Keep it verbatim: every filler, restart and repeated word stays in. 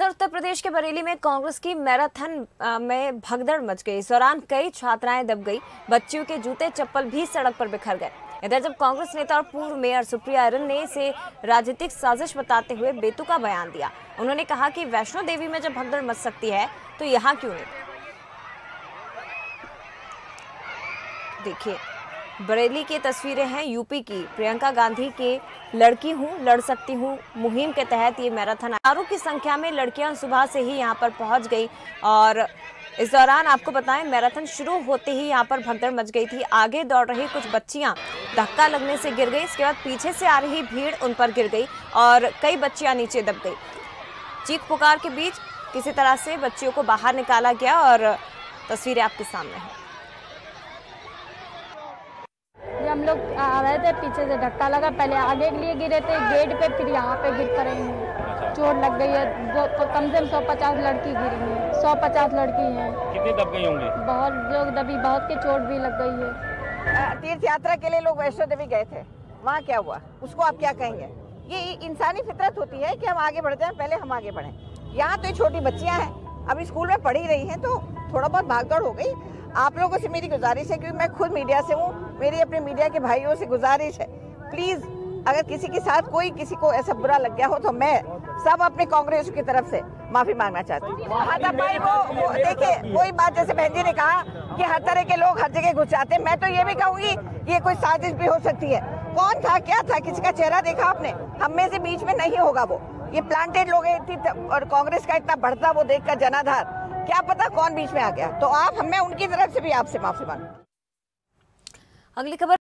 इधर उत्तर प्रदेश के बरेली में कांग्रेस की मैराथन में भगदड़ मच गई। इस दौरान कई छात्राएं दब गई, बच्चियों के जूते चप्पल भी सड़क पर बिखर गए। इधर जब कांग्रेस नेता और पूर्व मेयर सुप्रिया आर्यन ने इसे राजनीतिक साजिश बताते हुए बेतुका बयान दिया। उन्होंने कहा कि वैष्णो देवी में जब भगदड़ मच सकती है तो यहाँ क्यों नहीं। देखिए, बरेली की तस्वीरें हैं यूपी की। प्रियंका गांधी के लड़की हूं लड़ सकती हूं मुहिम के तहत ये मैराथन हजारों की संख्या में लड़कियां सुबह से ही यहां पर पहुंच गई और इस दौरान आपको बताएं मैराथन शुरू होते ही यहां पर भगदड़ मच गई थी। आगे दौड़ रही कुछ बच्चियां धक्का लगने से गिर गई, इसके बाद पीछे से आ रही भीड़ उन पर गिर गई और कई बच्चियां नीचे दब गई। चीख पुकार के बीच किसी तरह से बच्चियों को बाहर निकाला गया और तस्वीरें आपके सामने हैं। हम लोग आ रहे थे, पीछे से धक्का लगा, पहले आगे के लिए गिरे थे गेट पे, फिर यहाँ पे गिर पड़े हैं। चोट लग गई है, कम से कम सौ पचास लड़की गिरी हैं, सौ पचास लड़की हैं। कितनी दब गई होंगी? बहुत लोग दबी, बहुत की चोट भी लग गई है। तीर्थ यात्रा के लिए लोग वैष्णो देवी गए थे, वहाँ क्या हुआ उसको आप क्या कहेंगे? ये इंसानी फितरत होती है कि हम आगे बढ़ जाएं, पहले हम आगे बढ़ें। यहाँ तो छोटी बच्चियाँ हैं, अभी स्कूल में पढ़ी रही हैं, तो थोड़ा बहुत भागदौड़ हो गई। आप लोगों से मेरी गुजारिश है, क्योंकि मैं खुद मीडिया से हूँ, मेरी अपने मीडिया के भाइयों से गुजारिश है, प्लीज अगर किसी के साथ कोई किसी को ऐसा बुरा लग गया हो तो मैं सब अपने कांग्रेस की तरफ से माफी मांगना चाहती हूँ। हाथापाई वो, वो देखिए, कोई बात जैसे बहन जी ने कहा कि हर तरह के लोग हर जगह घुस जाते हैं, मैं तो ये भी कहूंगी ये कोई साजिश भी हो सकती है। कौन था, क्या था, किसी का चेहरा देखा आपने? हम में से बीच में नहीं होगा वो, ये प्लांटेड लोग हैं और कांग्रेस का इतना बढ़ता वो देखकर जनाधार, क्या पता कौन बीच में आ गया। तो आप हमें उनकी तरफ से भी आपसे माफी मांगो। अगली खबर